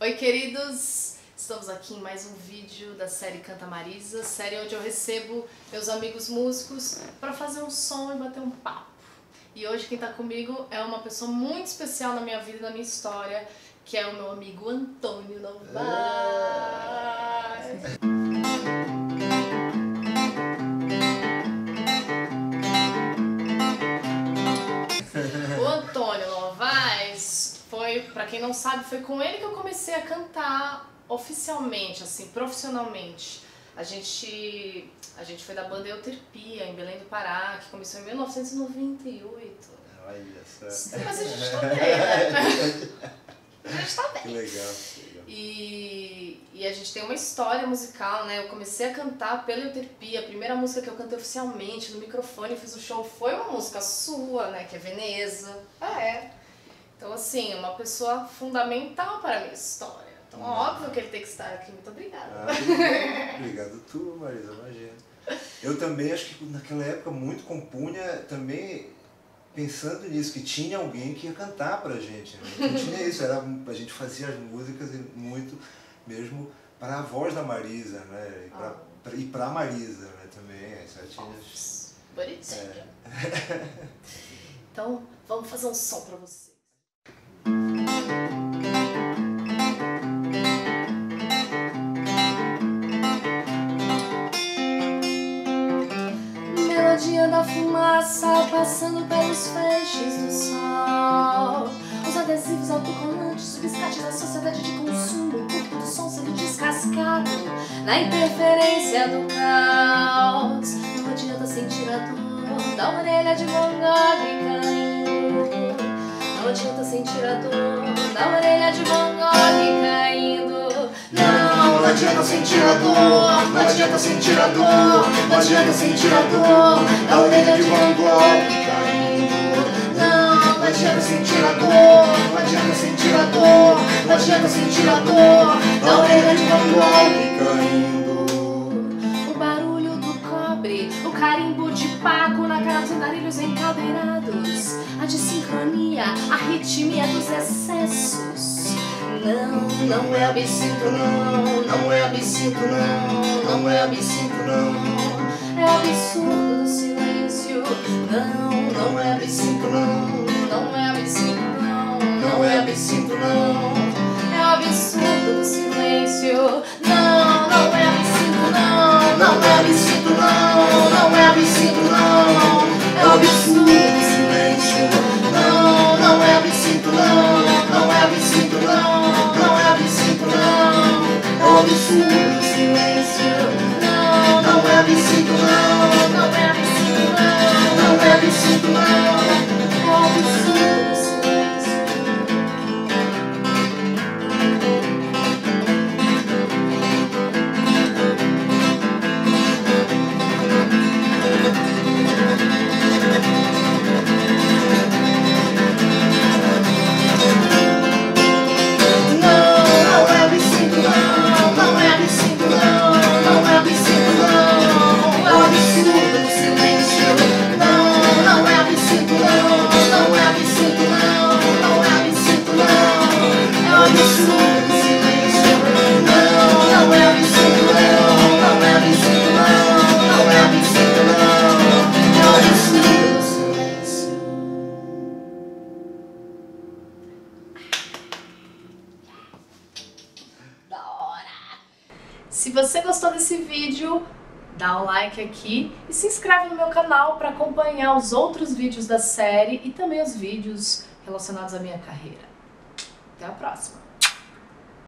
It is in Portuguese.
Oi, queridos! Estamos aqui em mais um vídeo da série Canta Marisa, série onde eu recebo meus amigos músicos para fazer um som e bater um papo. E hoje quem tá comigo é uma pessoa muito especial na minha vida e na minha história, que é o meu amigo Antônio Novaes. O Antônio Novaes foi, pra quem não sabe, foi com ele que eu comecei a cantar oficialmente, assim, profissionalmente. A gente foi da banda Euterpia, em Belém do Pará, que começou em 1998. Olha só. Mas a gente tá bem, né? A gente tá bem. Que legal. E a gente tem uma história musical, né? Eu comecei a cantar pela Euterpia. A primeira música que eu cantei oficialmente no microfone, fiz o show, foi uma música sua, né? Que é Veneza. Então, assim, uma pessoa fundamental para a minha história. Então, óbvio que ele tem que estar aqui. Muito obrigada. Obrigado tu, Marisa, imagina. Eu também, acho que naquela época, muito compunha, também pensando nisso, que tinha alguém que ia cantar pra gente. Né? Não tinha isso, a gente fazia as músicas muito mesmo para a voz da Marisa, né? E pra Marisa, né? Também, certinhas. Bonitinho. Então, vamos fazer um som pra você. Melodia da fumaça passando pelos feixes do sol. Os adesivos autocolantes, os biscates da sociedade de consumo. O corpo do som sendo descascado na interferência do caos. Não adianta sentir a dor da orelha de Van Gogh caindo. Não adianta sentir a dor da orelha de Van Gogh caindo. Não adianta sentir a dor, não adianta sentir a dor, não adianta sentir a dor da orelha de Van Gogh caindo. Não adianta sentir a dor, não adianta sentir a dor, não adianta sentir a dor da orelha de Van Gogh caindo. O barulho do cobre, o carimbo de Paco na cara dos andarilhos encaldeirados, a desincronia, a arritmia dos excessos. Não é absinto não é absinto não é absinto não. É o absurdo do silêncio. Não é absinto não é absinto não é absinto não. É o absurdo do silêncio. Não é absinto não é absinto não é absinto não. É o absurdo do silêncio. Não é absinto não é absinto não é absinto não. É o absurdo do silêncio. Não é absinto não é absinto não é absinto não. É o absurdo do silêncio. Se você gostou desse vídeo, dá um like aqui e se inscreve no meu canal para acompanhar os outros vídeos da série e também os vídeos relacionados à minha carreira. Até a próxima!